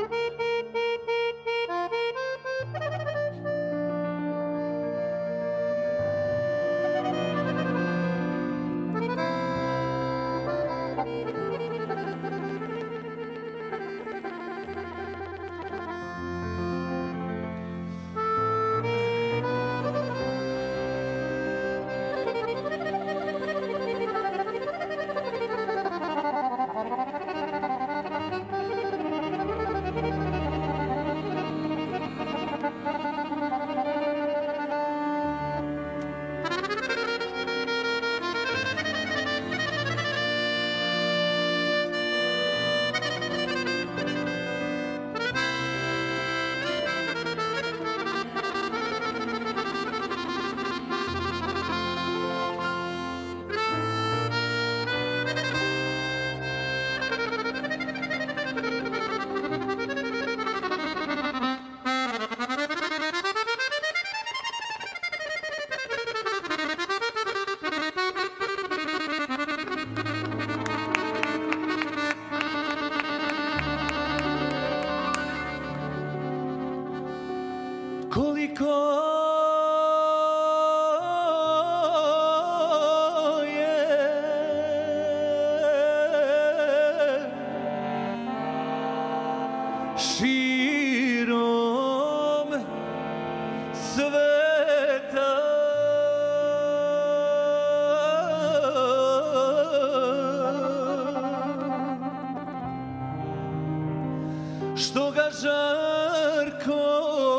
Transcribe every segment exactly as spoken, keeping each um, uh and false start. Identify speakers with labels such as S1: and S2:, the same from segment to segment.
S1: Koliko je širom sveta što ga žarko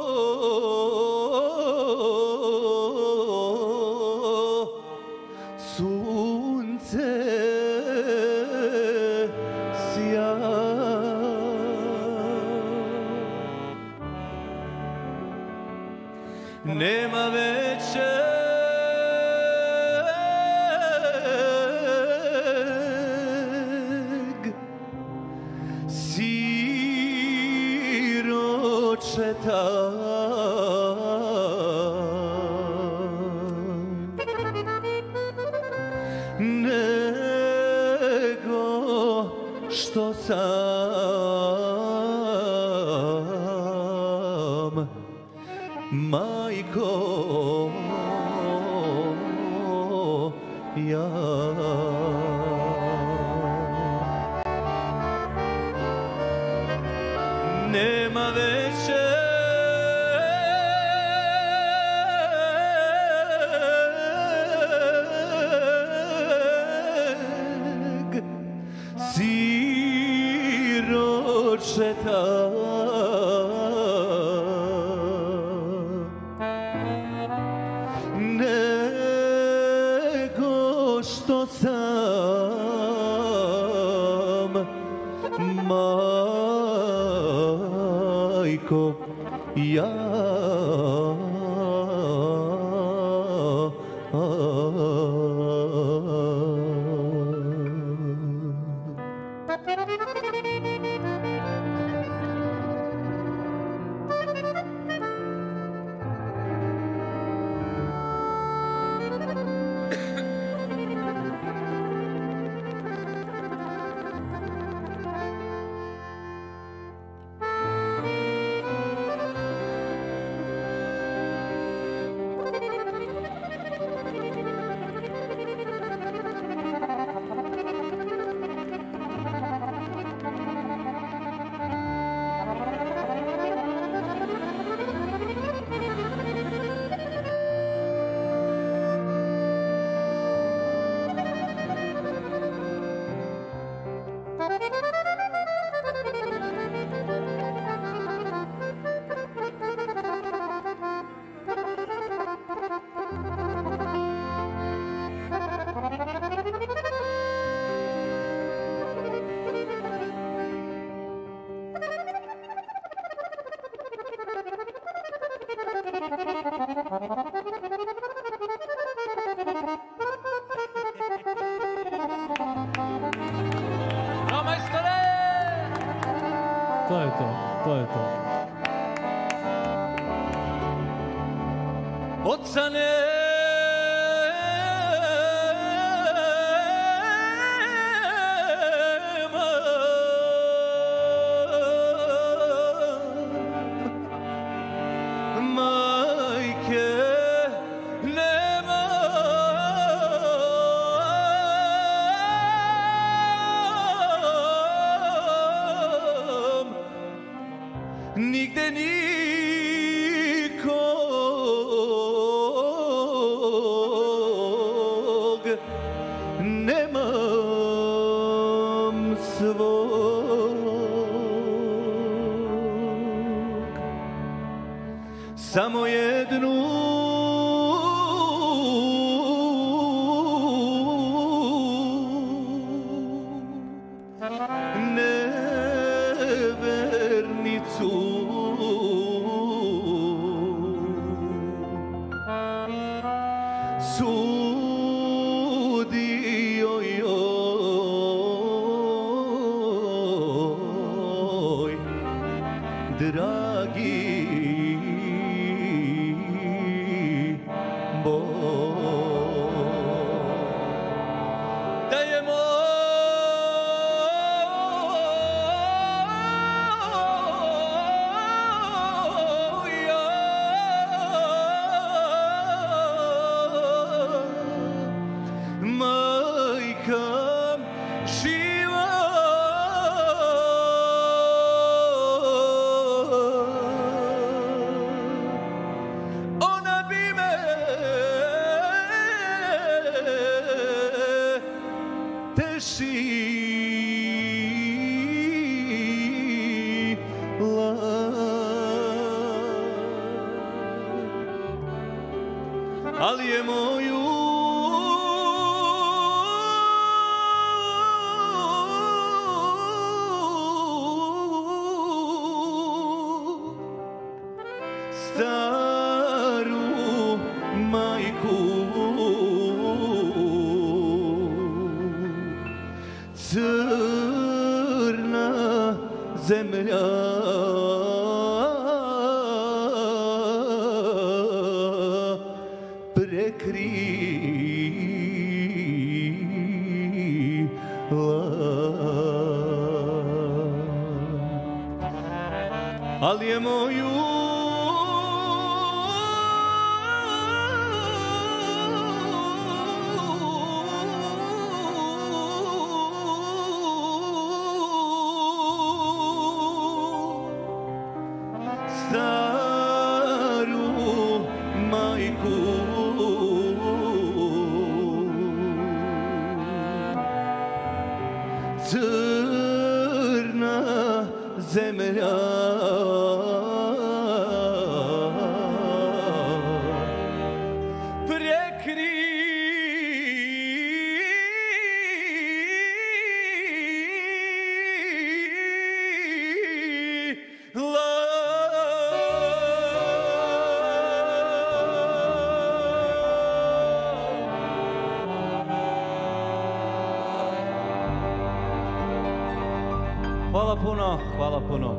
S1: sunce sja. Nema većeg siročeta nego što sam majko ja. Nema većeg siročeta nego što sam majko ja.
S2: To je to, to je to.
S1: Oca nema, nigde nikog nemam svog, samo jednu nevernicu. Sudio joj, dragi Bog, da je majka živa, ona bi me tešila, ali je moju staru majku crna zemlja prekrila, ali je moju staru majku crna zemlja prekrila. Hvala puno, hvala puno.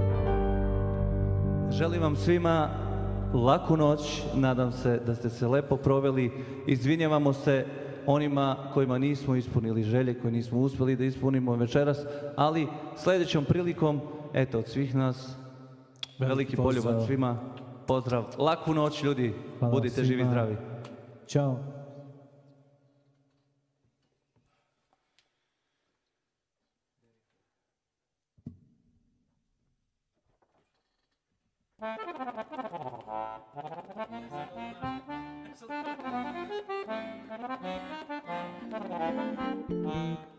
S1: Želim vam svima laku noć, nadam se da ste se lepo proveli. Izvinjavamo se onima kojima nismo ispunili želje, koji nismo uspjeli da ispunimo večeras, ali sljedećom prilikom, eto, od svih nas, veliki poljubac svima, pozdrav, laku noć ljudi,
S2: Hvala
S1: budite
S2: svima.
S1: živi i zdravi.
S2: Ćao.
S3: Thank you.